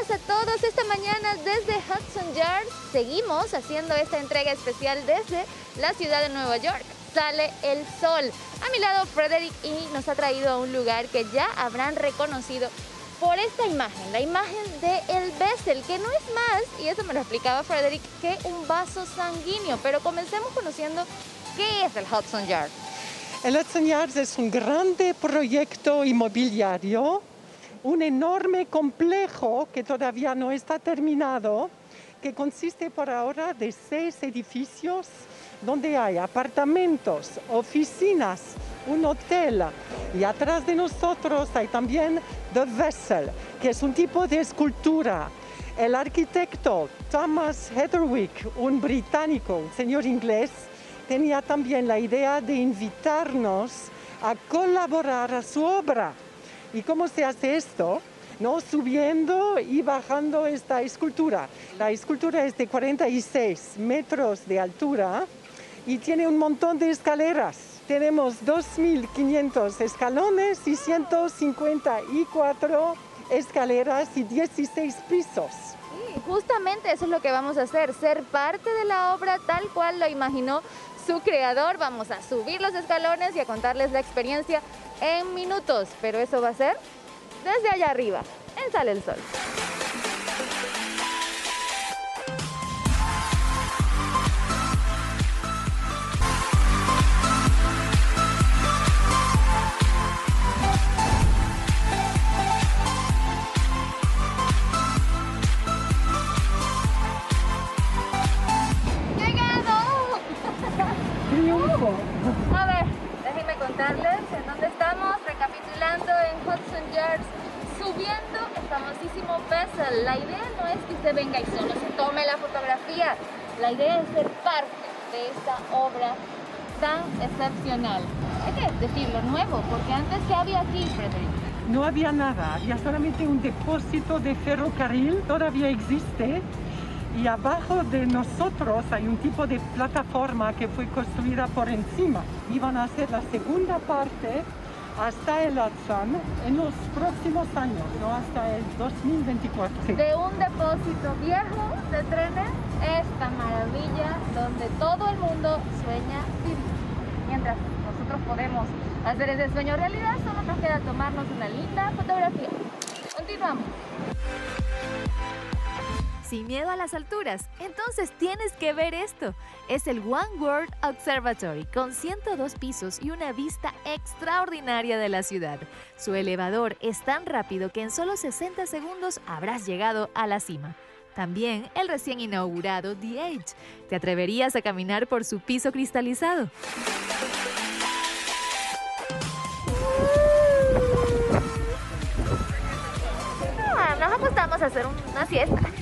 días a todos. Esta mañana desde Hudson Yards seguimos haciendo esta entrega especial desde la ciudad de Nueva York. Sale el sol. A mi lado Frederick y nos ha traído a un lugar que ya habrán reconocido por esta imagen, la imagen de el Bessel, que no es más, y eso me lo explicaba Frederick, que un vaso sanguíneo. Pero comencemos conociendo qué es el Hudson Yards. El Hudson Yards es un grande proyecto inmobiliario, un enorme complejo que todavía no está terminado, que consiste por ahora de 6 edificios donde hay apartamentos, oficinas, un hotel, y atrás de nosotros hay también The Vessel, que es un tipo de escultura. El arquitecto Thomas Heatherwick, un británico, un señor inglés, tenía también la idea de invitarnos a colaborar a su obra. ¿Y cómo se hace esto? ¿No? Subiendo y bajando esta escultura. La escultura es de 46 metros de altura y tiene un montón de escaleras. Tenemos 2.500 escalones y 154 escaleras y 16 pisos. Sí, justamente eso es lo que vamos a hacer, ser parte de la obra tal cual lo imaginó su creador. Vamos a subir los escalones y a contarles la experiencia en minutos, pero eso va a ser desde allá arriba, en Sale el Sol. Triunfo. A ver, déjenme contarles en dónde estamos, recapitulando en Hudson Yards, subiendo el famosísimo Bessel. La idea no es que usted venga y solo se tome la fotografía, la idea es ser parte de esta obra tan excepcional. Hay que decirlo nuevo, porque antes, ¿qué había aquí, Frederick? No había nada, había solamente un depósito de ferrocarril, todavía existe. Y abajo de nosotros hay un tipo de plataforma que fue construida por encima. Iban a hacer la segunda parte hasta el Hudson en los próximos años, ¿no? Hasta el 2024. De un depósito viejo de trenes, esta maravilla donde todo el mundo sueña vivir. Mientras nosotros podemos hacer ese sueño realidad, solo nos queda tomarnos una linda fotografía. Continuamos. Sin miedo a las alturas, entonces tienes que ver esto. Es el One World Observatory, con 102 pisos y una vista extraordinaria de la ciudad. Su elevador es tan rápido que en solo 60 segundos habrás llegado a la cima. También el recién inaugurado The Edge. ¿Te atreverías a caminar por su piso cristalizado? Nos acostamos a hacer una siesta.